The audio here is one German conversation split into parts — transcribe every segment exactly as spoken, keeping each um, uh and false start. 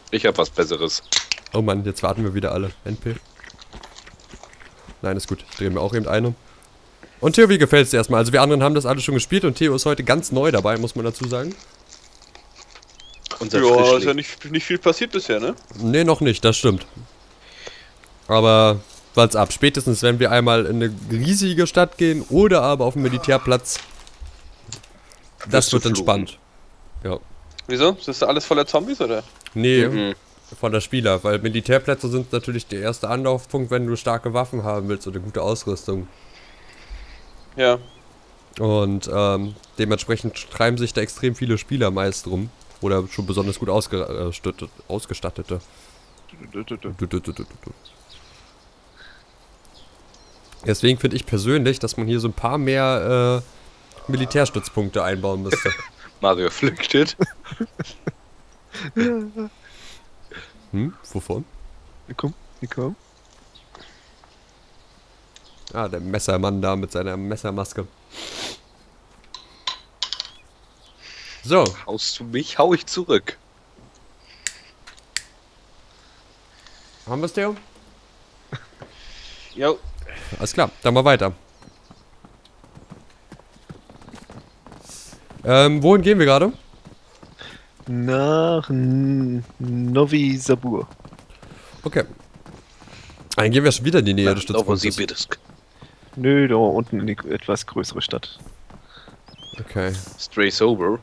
Ich hab was Besseres. Oh Mann, jetzt warten wir wieder alle. N P. Nein, ist gut. Ich drehe mir auch eben eine. Und Theo, wie gefällt es dir erstmal? Also wir anderen haben das alle schon gespielt und Theo ist heute ganz neu dabei, muss man dazu sagen. Unser Ja, Frischling. ist ja nicht, nicht viel passiert bisher, ne? Nee, noch nicht, das stimmt. Aber wart's ab. Spätestens, wenn wir einmal in eine riesige Stadt gehen oder aber auf den Militärplatz. Das Wirst du wird fluchen. entspannt. Ja. Wieso? Ist das alles voller Zombies, oder? Nee, Mhm. von der Spieler, weil Militärplätze sind natürlich der erste Anlaufpunkt, wenn du starke Waffen haben willst oder gute Ausrüstung. Ja. Und ähm, dementsprechend treiben sich da extrem viele Spieler meist rum. Oder schon besonders gut ausgestattet, ausgestattete. Deswegen finde ich persönlich, dass man hier so ein paar mehr äh, Militärstützpunkte einbauen müsste. Mario flüchtet. Hm? Wovon? Hier komm, hier komm. Ah, der Messermann da mit seiner Messermaske. So, Haust du mich, hau ich zurück. haben wir es, Theo? Jo. Alles klar, dann mal weiter. Ähm, wohin gehen wir gerade? Nach N- Novi Sabur. Okay. Dann gehen wir schon wieder in die Nähe des Stützpunktes. Novosibirsk. Nö, da unten in die etwas größere Stadt. Okay. Stray sober.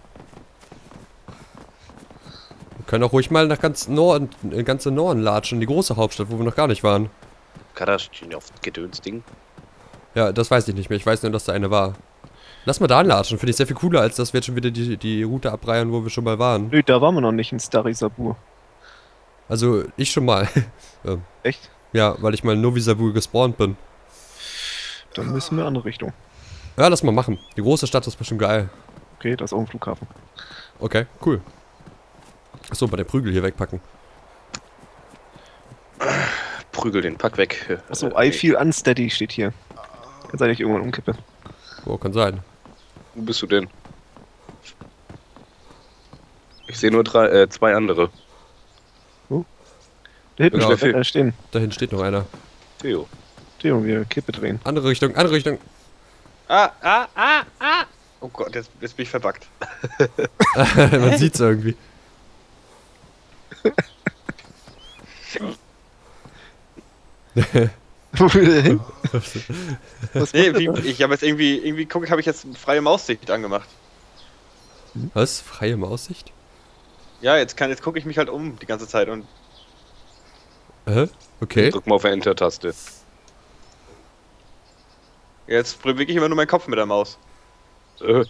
Wir können auch ruhig mal nach ganz Norden, in ganze Norden latschen, in die große Hauptstadt, wo wir noch gar nicht waren. Karaschinov Gedönsding. Ja, das weiß ich nicht mehr. Ich weiß nur, dass da eine war. Lass mal da anlatschen. Finde ich sehr viel cooler, als dass wir jetzt schon wieder die, die Route abreihen, wo wir schon mal waren. Nö, da waren wir noch nicht in Stary Sabur. Also, ich schon mal. Ähm, Echt? ja, weil ich mal in Novi Sabur gespawnt bin. Dann müssen wir in andere Richtung. Ja, lass mal machen. Die große Stadt ist bestimmt geil. Okay, da ist auch ein Flughafen. Okay, cool. Achso, bei der Prügel hier wegpacken. Prügel den Pack weg. Achso, Äh, I feel unsteady steht hier. Kann sein, dass ich irgendwann umkippe. Oh, kann sein. Wo bist du denn? Ich sehe nur drei, äh, zwei andere. Da hinten Ja, steht, viel. äh, stehen. Da hinten steht noch einer. Theo. Theo, wir Kippe drehen. Andere Richtung, andere Richtung. Ah, ah, ah, ah. Oh Gott, jetzt, jetzt bin ich verbuggt. Man sieht's irgendwie. Wo will der hin? Was Nee, macht wie, er da? ich habe jetzt irgendwie, irgendwie guck, habe ich jetzt freie Maussicht angemacht. Was? Freie Maussicht? Ja, jetzt kann, jetzt gucke ich mich halt um die ganze Zeit und Hä? Okay. Drück mal auf Enter-Taste. jetzt bewege ich immer nur meinen Kopf mit der Maus. Äh,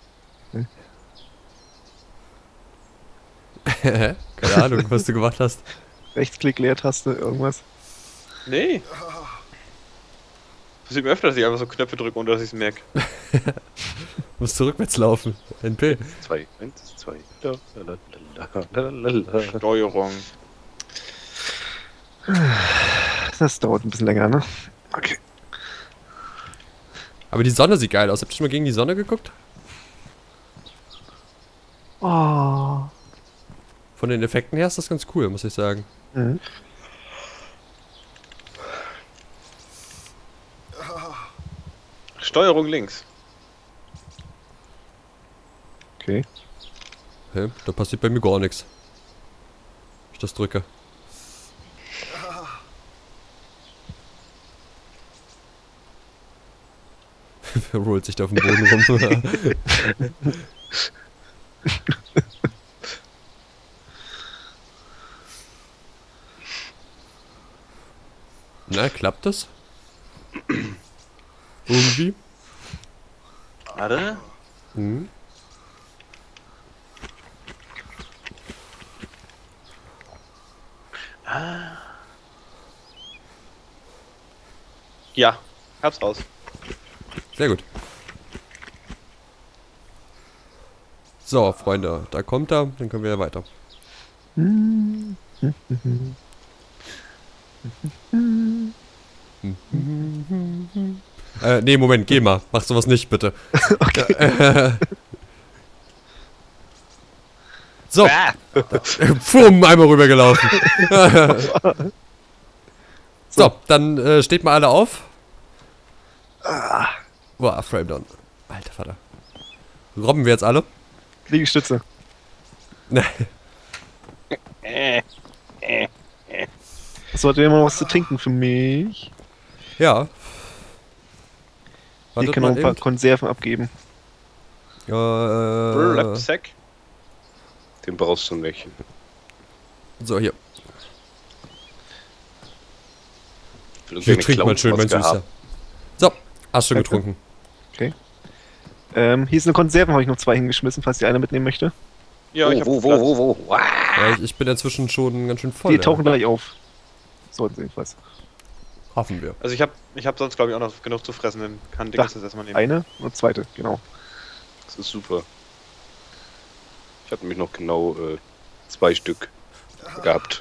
Keine Ahnung, was du gemacht hast. Rechtsklick, Leertaste, irgendwas. Nee. Passiert mir öfter, dass ich einfach so Knöpfe drücke, ohne dass ich es merke. Muss zurückwärts laufen. N P. zwei, eins, zwei. Lalalala. Steuerung. Das dauert ein bisschen länger, ne? Okay. Aber die Sonne sieht geil aus. Habt ihr schon mal gegen die Sonne geguckt? Oh. Von den Effekten her ist das ganz cool, muss ich sagen. Mhm. Steuerung links. Okay. Hä? Da passiert bei mir gar nichts. Ich das drücke. Wer rollt sich da auf dem Boden rum? Na, klappt das? Irgendwie? Warte. Mhm. Ja, hab's raus. Sehr gut. So, Freunde, da kommt er, dann können wir ja weiter. äh, nee, Moment, geh mal. Mach sowas nicht, bitte. Okay. So. Ah. Fumm, einmal rübergelaufen. So, dann äh, steht mal alle auf. Ah, Boah, Frame down. Alter Vater. Robben wir jetzt alle? Liegestütze. Ne. Äh, äh. So, hat jemand was zu trinken für mich? Ja. Ich Wartet kann noch mal ein paar eben. Konserven abgeben. Äh, Burlap-Sack. Den brauchst du nicht. so, hier. Ich will Hier, irgendeine trink mal schön, mein Clownmaske Süßer. haben. So, hast schon Danke. getrunken. Ähm, hier ist eine Konserve, habe ich noch zwei hingeschmissen, falls die einer mitnehmen möchte. Ja, ich hab wo, wo, Platz. wo, wo, wo? Ja, ich, ich bin inzwischen schon ganz schön voll. Die ja. tauchen gleich auf. Sollten sie jedenfalls. Hoffen wir. Also ich hab, ich hab sonst glaube ich auch noch genug zu fressen, dann kann Da. Dings das erstmal nehmen. Eine und zweite, genau. Das ist super. Ich hatte nämlich noch genau äh, zwei Stück gehabt.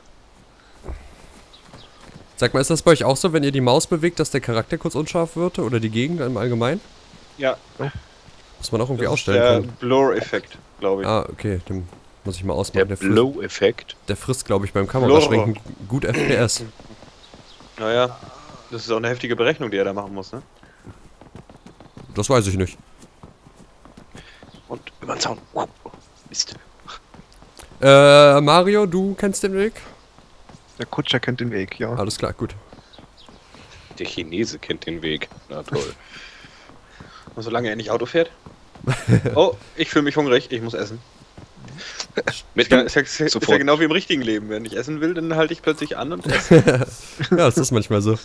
Sag mal, ist das bei euch auch so, wenn ihr die Maus bewegt, dass der Charakter kurz unscharf wird? Oder die Gegend im Allgemeinen? Ja, Muss man auch irgendwie das ist ausstellen der können. Blur-Effekt, glaube ich. Ah, okay, den muss ich mal Der ausmachen. Der, frisst, Blow-Effekt. der frisst, glaube ich, beim Kameraschwenken gut F P S. Naja, das ist auch eine heftige Berechnung, die er da machen muss, ne? Das weiß ich nicht. Und über den Zaun. Wow. Mist. Äh, Mario, du kennst den Weg? Der Kutscher kennt den Weg, ja. Alles klar, gut. Der Chinese kennt den Weg. Na toll. Und solange er nicht Auto fährt. Oh, ich fühle mich hungrig, ich muss essen. Mit Ist ja, ist, ja, ist ja Sofort. genau wie im richtigen Leben. Wenn ich essen will, dann halte ich plötzlich an und esse. Ja, das ist manchmal so.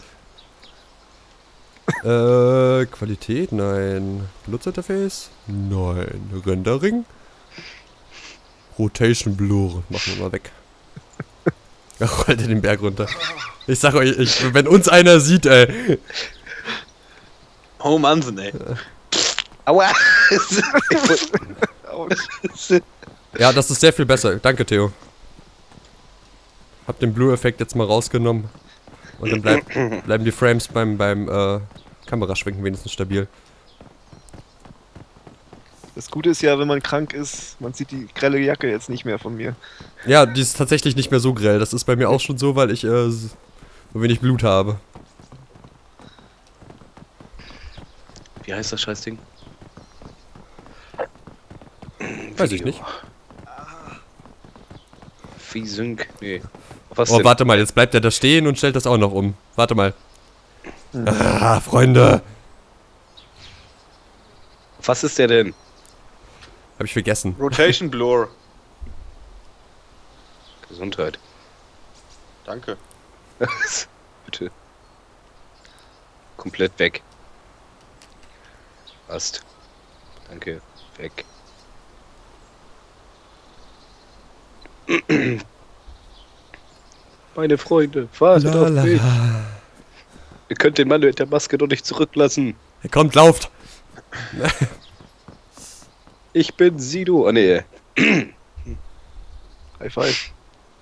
Äh, Qualität? Nein. Benutzerinterface? Nein. Rendering? Rotation Blur. Machen wir mal weg. Ach, rollt er den Berg runter. Ich sag euch, ich, wenn uns einer sieht, ey. Oh Mann, ey. Aua! Ja, das ist sehr viel besser. Danke, Theo. Hab den Blue-Effekt jetzt mal rausgenommen. Und dann bleib, bleiben die Frames beim, beim äh, Kameraschwenken wenigstens stabil. Das Gute ist ja, wenn man krank ist, man sieht die grelle Jacke jetzt nicht mehr von mir. Ja, die ist tatsächlich nicht mehr so grell. Das ist bei mir auch schon so, weil ich äh, so wenig Blut habe. Wie heißt das Scheißding? Weiß ich nicht. V-Sync? Nee. Was Oh, denn? warte mal, jetzt bleibt er da stehen und stellt das auch noch um. Warte mal. Ah, Freunde. Was ist der denn? Hab ich vergessen. Rotation Blur. Gesundheit. Danke. Bitte. Komplett weg. Passt. Danke. Weg. Meine Freunde, wartet auf mich. Ihr könnt den Mann mit der Maske doch nicht zurücklassen. Kommt, lauft. Ich bin Sido. Oh nee. High five.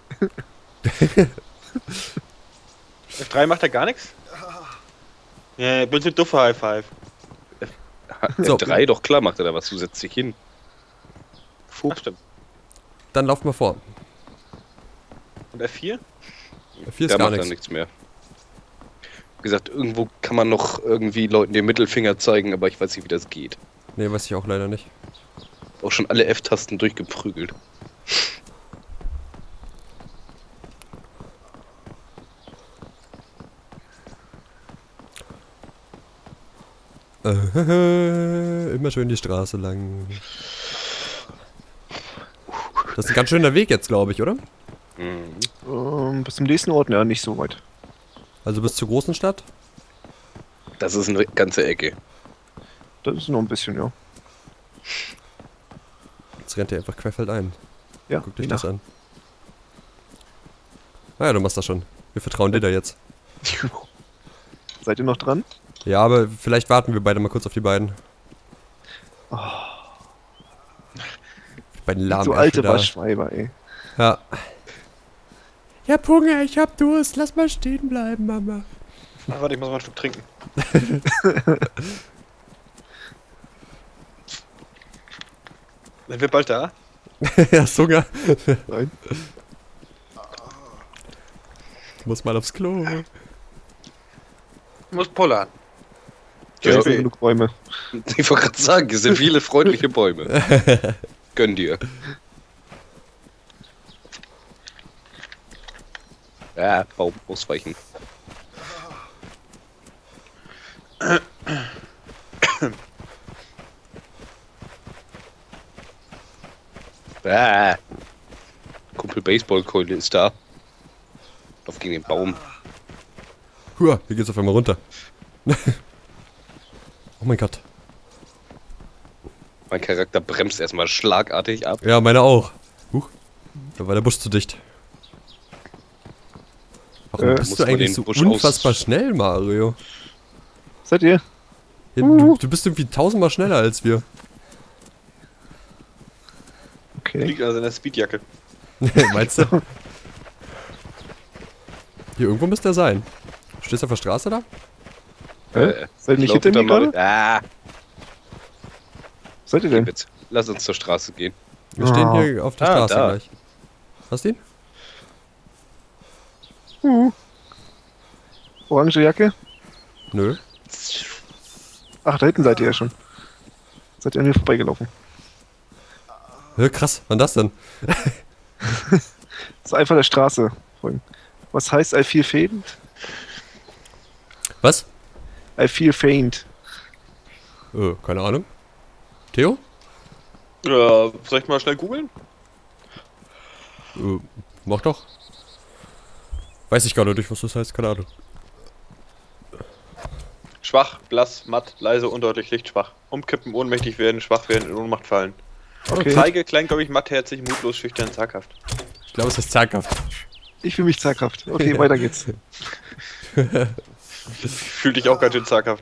F drei macht er gar nichts? Ja, ich bin so duffer High Five. So. F drei, doch klar macht er da was zusätzlich hin. Ach, stimmt. Dann lauft mal vor. Und F vier? Vier ist Der gar macht dann nichts. nichts mehr. Wie gesagt, irgendwo kann man noch irgendwie Leuten den Mittelfinger zeigen, aber ich weiß nicht, wie das geht. Nee, weiß ich auch leider nicht. Auch schon alle F-Tasten durchgeprügelt. Äh, immer schön die Straße lang. Das ist ein ganz schöner Weg jetzt, glaube ich, oder? Mhm. Ähm, bis zum nächsten Ort, ja, nicht so weit. Also bis zur großen Stadt? Das ist eine ganze Ecke. Das ist noch ein bisschen, ja. Jetzt rennt er einfach querfeldein. Ja, Guck dich je das nach- an. Ah ja, du machst das schon. Wir vertrauen dir da jetzt. Seid ihr noch dran? Ja, aber vielleicht warten wir beide mal kurz auf die beiden. Oh, Die beiden lahmen so Ärsche alte da. Waschweiber, ey. Ja. Ich hab Hunger, ich hab Durst. Lass mal stehen bleiben, Mama. Ach, warte, ich muss mal ein Stück trinken. Sind wir bald da? Ja, Hunger. Nein. Ich muss mal aufs Klo. Muss pullern. Da Ja. sind genug Bäume. Ich wollte gerade sagen, hier sind viele freundliche Bäume. Gönn dir. Ja, Baum ausweichen. Ah. Kumpel Baseballkeule ist da. Auf gegen den Baum. Hua, hier geht's auf einmal runter. Oh mein Gott. Mein Charakter bremst erstmal schlagartig ab. Ja, meine auch. Huch. Da war der Busch zu dicht. Warum Äh, bist muss du man eigentlich den so Busch unfassbar aus- schnell, Mario? Seid ihr? Ja, du, du bist irgendwie tausendmal schneller als wir. Okay. Liegt an seiner Speedjacke. Meinst du? Hier irgendwo müsste er sein. Stehst du auf der Straße da? Hä? Seid ihr nicht lauf hinter mir wieder mal- gerade? Ah, Seid ihr denn? jetzt. Lass uns zur Straße gehen. Wir stehen Ah. hier auf der Ah, Straße da. gleich. Hast du ihn? Uh. Orange Jacke? Nö. Ach, da hinten seid ihr ja schon. Seid ihr an mir vorbeigelaufen. Hä, krass, wann das denn? Das ist einfach der Straße. Was heißt I feel faint? Was? I feel faint. Äh, keine Ahnung. Theo? Ja, soll ich mal schnell googeln? Äh, mach doch. Weiß ich gar nicht, was das heißt, keine Ahnung. Schwach, blass, matt, leise, undeutlich, lichtschwach. Umkippen, ohnmächtig werden, schwach werden, in Ohnmacht fallen. Okay. Feige, kleingläubig, mattherzig, mutlos, schüchtern, zaghaft. Ich glaube, es ist zaghaft. Ich fühle mich zaghaft. Okay, weiter geht's. Fühl dich auch ganz schön zaghaft.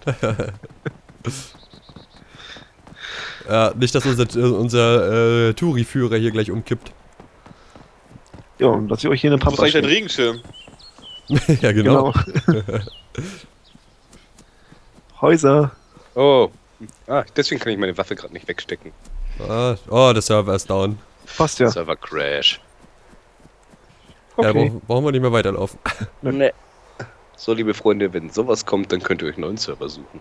Ja, nicht, dass unser, äh, unser äh, Touri-Führer hier gleich umkippt. Ja, und dass ich euch hier eine Du bist Pampa eigentlich dein stecke. Regenschirm. Ja, genau. Genau. Häuser. Oh. Ah, deswegen kann ich meine Waffe gerade nicht wegstecken. Ah, oh, der Server ist down. Passt ja. Server Crash. Ja, Okay. brauch, brauchen wir nicht mehr weiterlaufen. Nee. So, liebe Freunde, wenn sowas kommt, dann könnt ihr euch einen neuen Server suchen.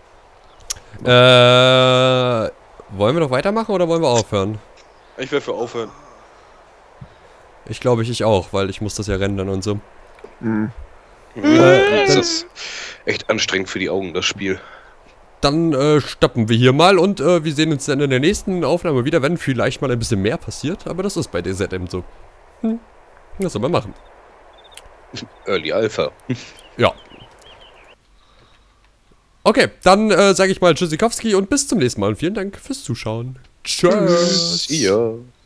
Äh, wollen wir noch weitermachen oder wollen wir aufhören? Ich will für aufhören. Ich glaube, ich, ich auch, weil ich muss das ja rendern und so. Hm. Äh, das dann- ist echt anstrengend für die Augen, das Spiel. Dann äh, stoppen wir hier mal und äh, wir sehen uns dann in der nächsten Aufnahme wieder, wenn vielleicht mal ein bisschen mehr passiert, aber das ist bei D Z M so. Hm. Das soll man machen. Early Alpha. Ja. Okay, dann äh, sage ich mal Tschüssikowski und bis zum nächsten Mal und vielen Dank fürs Zuschauen. Tschüss. See ya.